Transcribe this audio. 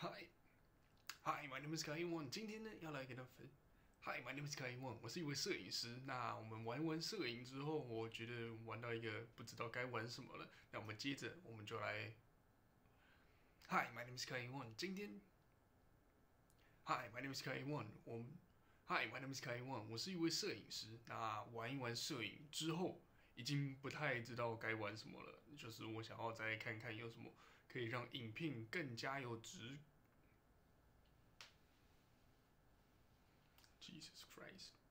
Hi, my name is Kai1。今天呢，要来跟大家分。Hi, my name is Kai1。我是一位摄影师。那我们玩完摄影之后，我觉得玩到一个不知道该玩什么了。那我们接着，我们就来。Hi, my name is Kai1。今天，Hi, my name is Kai1。Hi, my name is Kai1。我是一位摄影师。那玩一玩摄影之后，已经不太知道该玩什么了。就是我想要再看看有什么可以让影片更加有质。Jesus Christ.